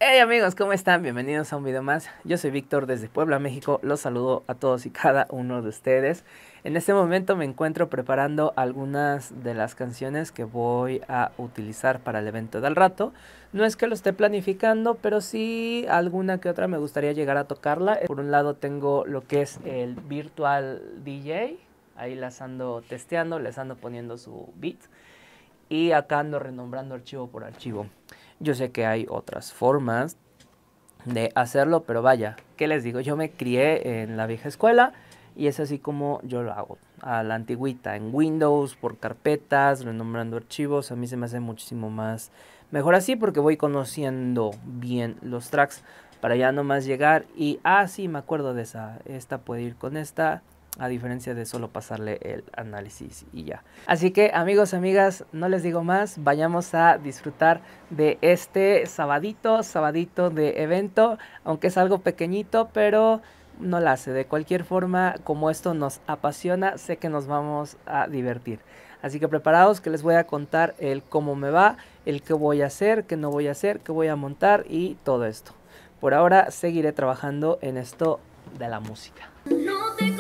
Hey amigos, ¿cómo están? Bienvenidos a un video más. Yo soy Víctor desde Puebla, México. Los saludo a todos y cada uno de ustedes. En este momento me encuentro preparando algunas de las canciones que voy a utilizar para el evento del rato. No es que lo esté planificando, pero sí alguna que otra me gustaría llegar a tocarla. Por un lado tengo lo que es el Virtual DJ. Ahí las ando testeando, les ando poniendo su beat. Y acá ando renombrando archivo por archivo. Yo sé que hay otras formas de hacerlo, pero vaya, ¿qué les digo? Yo me crié en la vieja escuela y es así como yo lo hago, a la antigüita, en Windows, por carpetas, renombrando archivos. A mí se me hace muchísimo más mejor así porque voy conociendo bien los tracks para ya nomás llegar y, sí, me acuerdo de esta puede ir con esta, a diferencia de solo pasarle el análisis y ya. Así que amigos, amigas, no les digo más, vayamos a disfrutar de este sabadito de evento, aunque es algo pequeñito, pero no la hace. De cualquier forma, como esto nos apasiona, sé que nos vamos a divertir. Así que preparados, que les voy a contar el cómo me va, el qué voy a hacer, qué no voy a hacer, qué voy a montar y todo esto. Por ahora seguiré trabajando en esto de la música. No te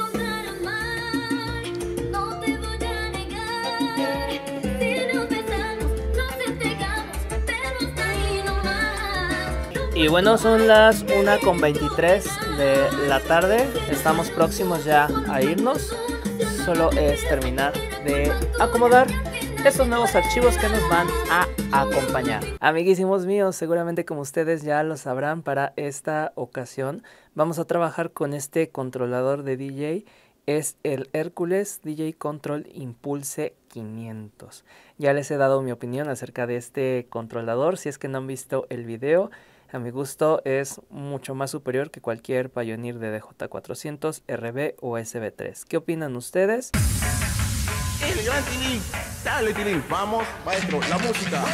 Y bueno, son las 1:23 de la tarde, estamos próximos ya a irnos, solo es terminar de acomodar estos nuevos archivos que nos van a acompañar. Amiguísimos míos, seguramente como ustedes ya lo sabrán, para esta ocasión vamos a trabajar con este controlador de DJ, es el Hercules DJ Control Impulse 500. Ya les he dado mi opinión acerca de este controlador, si es que no han visto el video. A mi gusto es mucho más superior que cualquier Pioneer de DJ400, RB o SB3. ¿Qué opinan ustedes? ¡El gran Tilín! ¡Dale, Tilín! ¡Vamos, maestro! ¡La música!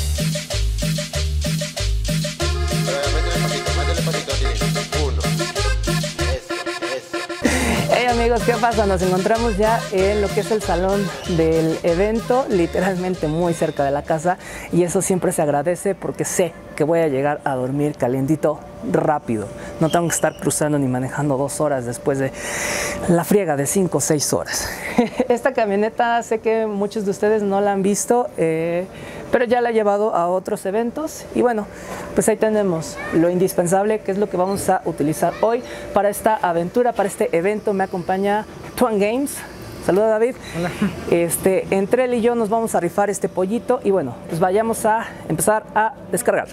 Métele pasito, Tilín. 1. Eso. Hey amigos, ¿qué pasa? Nos encontramos ya en lo que es el salón del evento, literalmente muy cerca de la casa, y eso siempre se agradece porque sé que voy a llegar a dormir calientito rápido. No tengo que estar cruzando ni manejando 2 horas después de la friega de 5 o 6 horas. Esta camioneta sé que muchos de ustedes no la han visto, pero ya la he llevado a otros eventos y bueno, pues ahí tenemos lo indispensable, que es lo que vamos a utilizar hoy para esta aventura, para este evento. Me acompaña Twan Games. Saluda, David. Hola. Entre él y yo nos vamos a rifar este pollito y bueno, pues vayamos a empezar a descargar.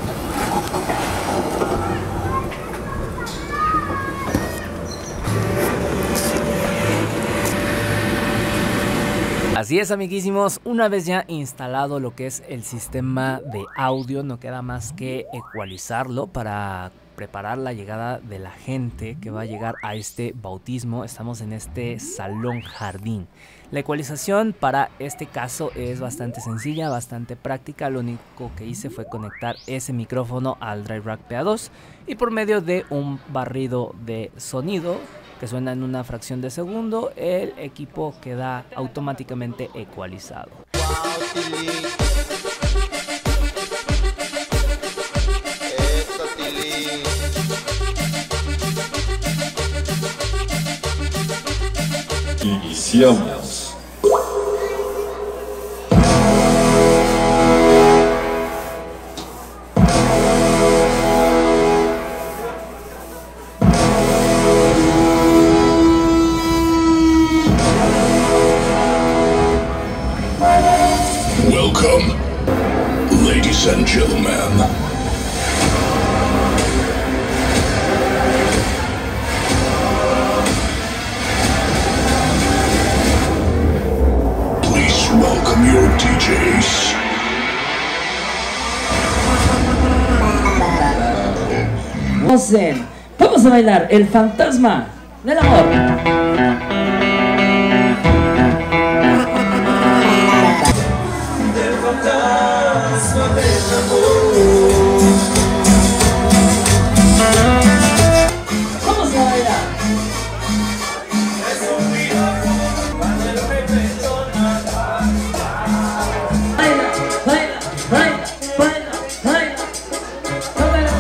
Así es, amiguísimos, una vez ya instalado lo que es el sistema de audio, no queda más que ecualizarlo para preparar la llegada de la gente que va a llegar a este bautismo. Estamos en este salón jardín. La ecualización para este caso es bastante sencilla, bastante práctica. Lo único que hice fue conectar ese micrófono al Drive Rack PA2 y por medio de un barrido de sonido que suena en una fracción de segundo, el equipo queda automáticamente ecualizado. ¡Wow, Tilín! ¡Eso, Tilín! Iniciamos. Welcome, ladies and gentlemen. Please welcome your DJs. Vamos a bailar el fantasma del amor. Vamos a bailar. Baila, baila, baila, baila, baila.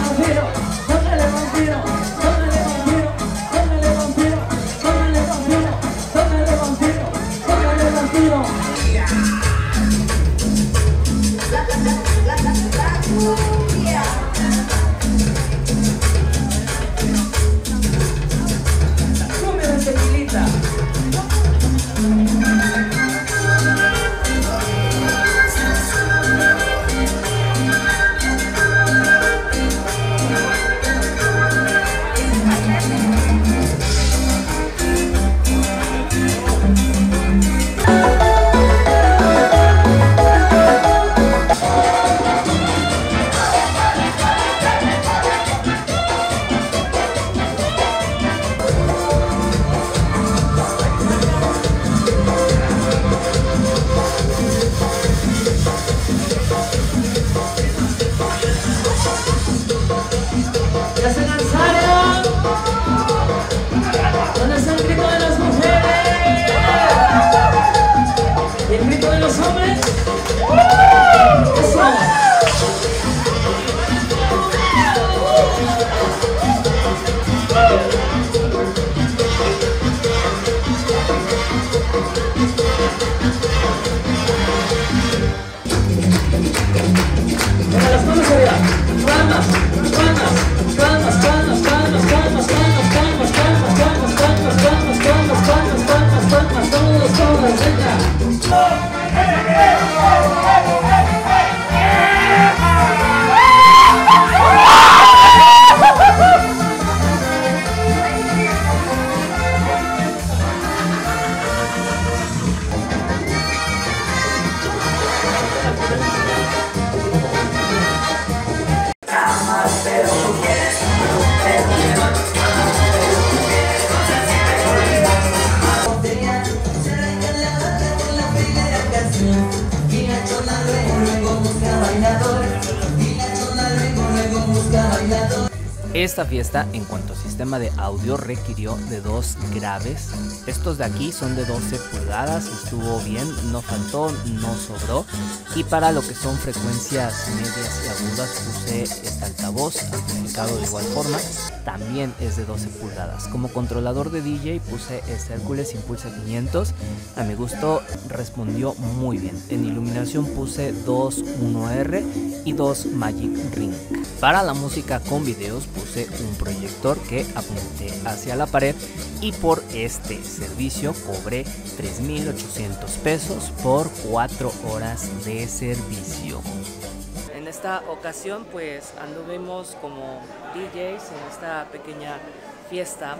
Esta fiesta, en cuanto a sistema de audio, requirió de 2 graves. Estos de aquí son de 12 pulgadas, estuvo bien, no faltó, no sobró. Y para lo que son frecuencias medias y agudas puse este altavoz, amplificado de igual forma, también es de 12 pulgadas. Como controlador de DJ puse este Hércules Impulsa 500, a mi gusto respondió muy bien. En iluminación puse 2 1R y 2 Magic Ring. Para la música con videos puse un proyector que apunté hacia la pared y por este servicio cobré 3,800 pesos por 4 horas de servicio. En esta ocasión pues anduvimos como DJs en esta pequeña fiesta.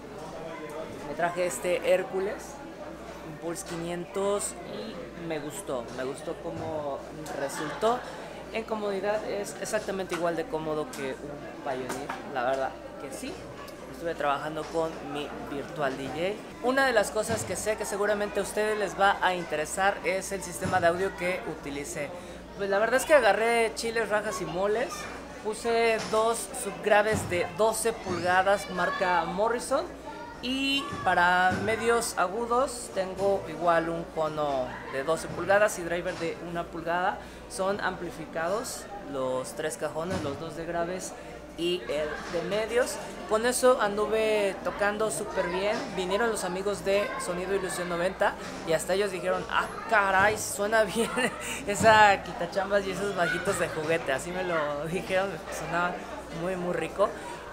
Me traje este Hércules Impulse 500 y me gustó cómo resultó. En comodidad es exactamente igual de cómodo que un Pioneer, la verdad que sí. Estuve trabajando con mi Virtual DJ. Una de las cosas que sé que seguramente a ustedes les va a interesar es el sistema de audio que utilicé. Pues la verdad es que agarré chiles, rajas y moles. Puse 2 subgraves de 12 pulgadas marca Morrison. Y para medios agudos tengo igual un cono de 12 pulgadas y driver de 1 pulgada. Son amplificados los 3 cajones, los 2 de graves y el de medios. Con eso anduve tocando súper bien. Vinieron los amigos de Sonido Ilusión 90 y hasta ellos dijeron: ah, caray, suena bien esa quitachambas y esos bajitos de juguete. Así me lo dijeron, sonaba muy rico.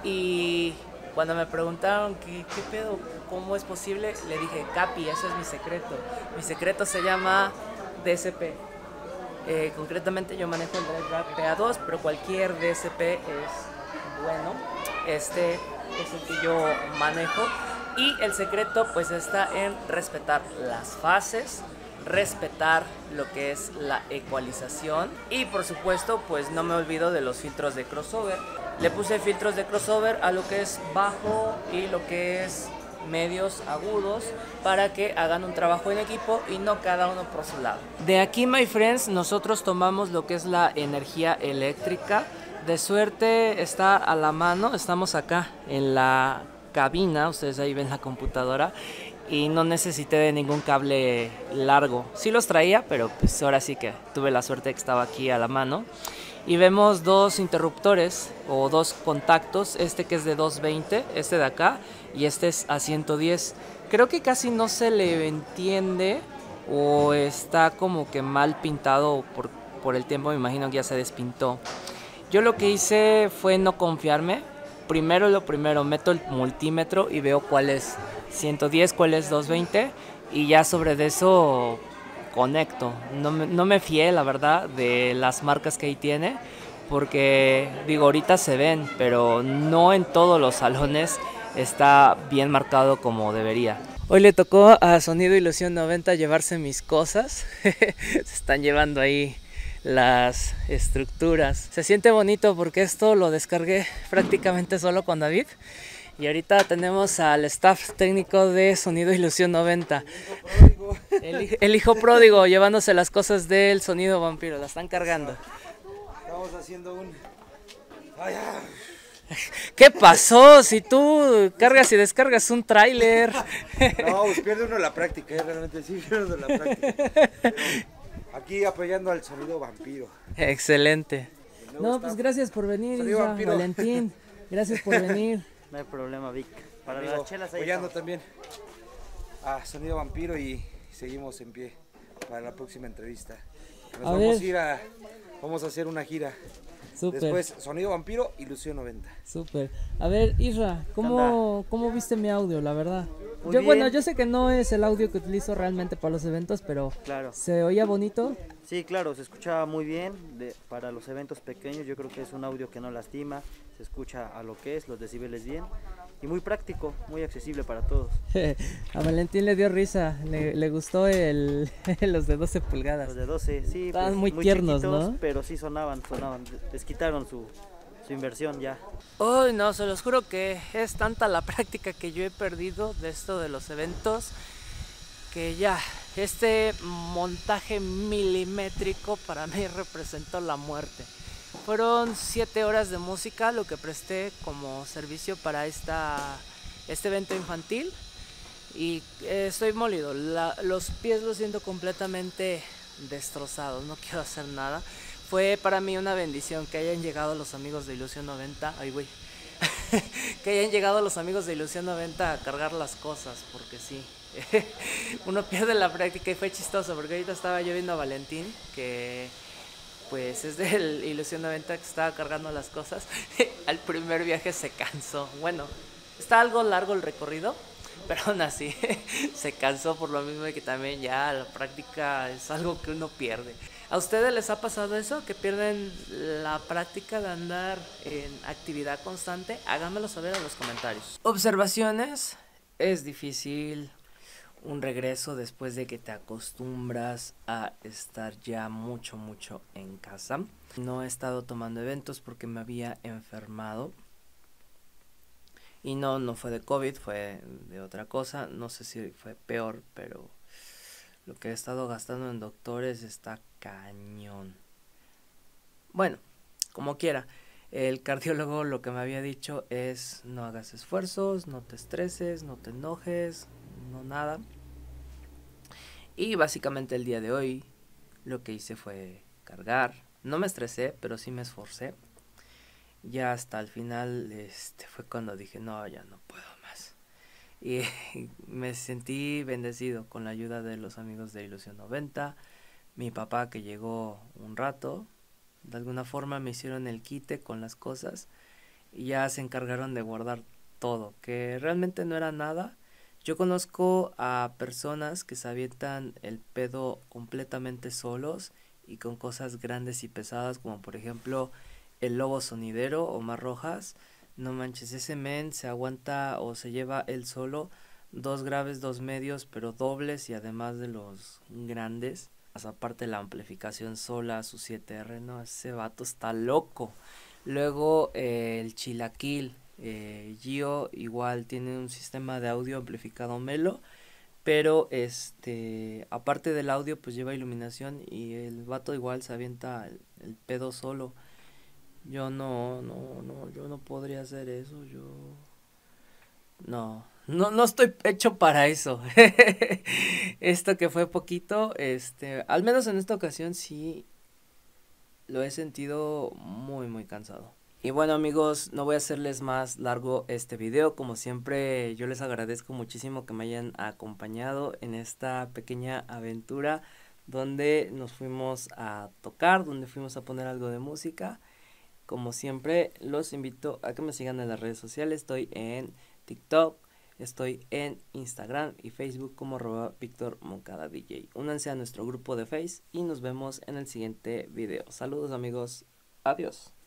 Y cuando me preguntaron qué pedo, cómo es posible, le dije: Capi, ese es mi secreto. Mi secreto se llama DSP. Concretamente yo manejo el Drive Rack PA2, pero cualquier DSP es bueno. Este es el que yo manejo. Y el secreto pues está en respetar las fases, respetar lo que es la ecualización y por supuesto pues no me olvido de los filtros de crossover. Le puse filtros de crossover a lo que es bajo y lo que es medios agudos para que hagan un trabajo en equipo y no cada uno por su lado. De aquí, my friends, nosotros tomamos lo que es la energía eléctrica. De suerte está a la mano, estamos acá en la cabina, ustedes ahí ven la computadora y no necesité de ningún cable largo. Sí los traía, pero pues ahora sí que tuve la suerte que estaba aquí a la mano. Y vemos 2 interruptores o 2 contactos, este que es de 220, este de acá, y este es a 110. Creo que casi no se le entiende o está como que mal pintado por el tiempo, me imagino que ya se despintó. Yo lo que hice fue no confiarme. Lo primero, meto el multímetro y veo cuál es 110, cuál es 220 y ya sobre de eso conecto. No me fié, la verdad, de las marcas que ahí tiene, porque digo, ahorita se ven, pero no en todos los salones está bien marcado como debería. Hoy le tocó a Sonido Ilusión 90 llevarse mis cosas. Se están llevando ahí las estructuras. Se siente bonito porque esto lo descargué prácticamente solo con David. Y ahorita tenemos al staff técnico de Sonido Ilusión 90. El hijo pródigo llevándose las cosas del Sonido Vampiro. La están cargando. Estamos haciendo un... ¿Qué pasó? Si tú cargas y descargas un tráiler. No, pues pierde uno la práctica, realmente sí pierde la práctica. Pero aquí apoyando al Sonido Vampiro. Excelente. No, pues gracias por venir, Valentín. Gracias por venir. No hay problema, Vic. Para Amigo, las chelas ahí apoyando estamos. también a Sonido Vampiro y seguimos en pie para la próxima entrevista. Vamos a hacer una gira. Súper. Después Sonido Vampiro, Ilusión 90. Súper. A ver, Isra, ¿cómo viste mi audio, la verdad? Muy bien. Bueno, yo sé que no es el audio que utilizo realmente para los eventos, pero Claro. ¿se oía bonito? Sí, claro, se escucha muy bien. Para los eventos pequeños yo creo que es un audio que no lastima. Se escucha a lo que es, los decibeles bien. Y muy práctico, muy accesible para todos. A Valentín le dio risa, le gustó los de 12 pulgadas. Los de 12, sí. Estaban muy tiernos, chiquitos, ¿no? pero sí sonaban. Les quitaron su inversión ya. Uy, no, se los juro que es tanta la práctica que yo he perdido de esto de los eventos que ya, este montaje milimétrico para mí representó la muerte. fueron 7 horas de música lo que presté como servicio para este evento infantil. Y estoy molido, los pies los siento completamente destrozados, no quiero hacer nada. Fue para mí una bendición que hayan llegado los amigos de Ilusión 90, que hayan llegado los amigos de Ilusión 90 a cargar las cosas, porque sí, uno pierde la práctica y fue chistoso, porque ahorita estaba yo viendo a Valentín, que pues es del Ilusión 90 que estaba cargando las cosas. Al primer viaje se cansó, bueno, está algo largo el recorrido, pero aún así se cansó por lo mismo de que también ya la práctica es algo que uno pierde. ¿A ustedes les ha pasado eso? ¿Que pierden la práctica de andar en actividad constante? Háganmelo saber en los comentarios. Observaciones. Es difícil un regreso después de que te acostumbras a estar ya mucho en casa. No he estado tomando eventos porque me había enfermado. Y no fue de COVID, fue de otra cosa. No sé si fue peor, pero lo que he estado gastando en doctores está cañón. Bueno, como quiera. El cardiólogo lo que me había dicho es: no hagas esfuerzos, no te estreses, no te enojes, no nada. Y básicamente el día de hoy lo que hice fue cargar. No me estresé, pero sí me esforcé. Ya hasta el final fue cuando dije: no, ya no puedo más. Y me sentí bendecido con la ayuda de los amigos de Ilusión 90. Mi papá, que llegó un rato, de alguna forma me hicieron el quite con las cosas y ya se encargaron de guardar todo, que realmente no era nada. Yo conozco a personas que se avientan el pedo completamente solos y con cosas grandes y pesadas, como por ejemplo el Lobo Sonidero, Omar Rojas. No manches, ese men se aguanta o se lleva él solo 2 graves, 2 medios, pero dobles y además de los grandes. Aparte la amplificación sola, su 7R, no, ese vato está loco. Luego el Chilaquil, Gio, igual tiene un sistema de audio amplificado Melo, pero aparte del audio pues lleva iluminación y el vato igual se avienta el pedo solo. Yo no podría hacer eso, no estoy hecho para eso. Esto que fue poquito, al menos en esta ocasión sí lo he sentido muy cansado. Y bueno, amigos, no voy a hacerles más largo este video. Como siempre, yo les agradezco muchísimo que me hayan acompañado en esta pequeña aventura donde nos fuimos a tocar, donde fuimos a poner algo de música. Como siempre, los invito a que me sigan en las redes sociales. Estoy en TikTok, estoy en Instagram y Facebook como @VictorMoncada-DJ. Únanse a nuestro grupo de Face y nos vemos en el siguiente video. Saludos, amigos. Adiós.